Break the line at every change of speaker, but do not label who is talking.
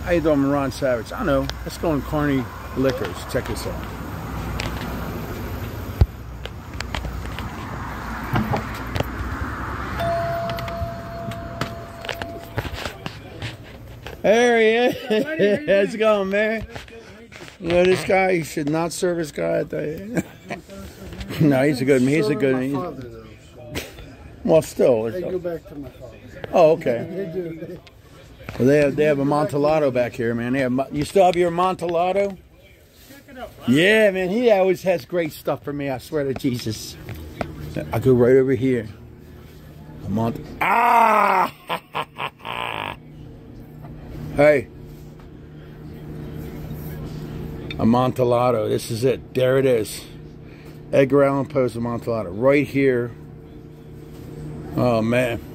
How you doing, Ron Savage? I know. Let's go in Carney Liquors. Check this out. There he is. How's it going, man? You know this guy. You should not serve this guy at the. No, he's a good. He's a good. Well, still.
They go back to my father.
Oh, okay.
They do.
Well, they have Amontillado back here, man. They have, you still have your Amontillado? Yeah, man. He always has great stuff for me. I swear to Jesus. I go right over here. Ah! Hey. Amontillado. This is it. There it is. Edgar Allan Poe's Amontillado. Right here. Oh, man.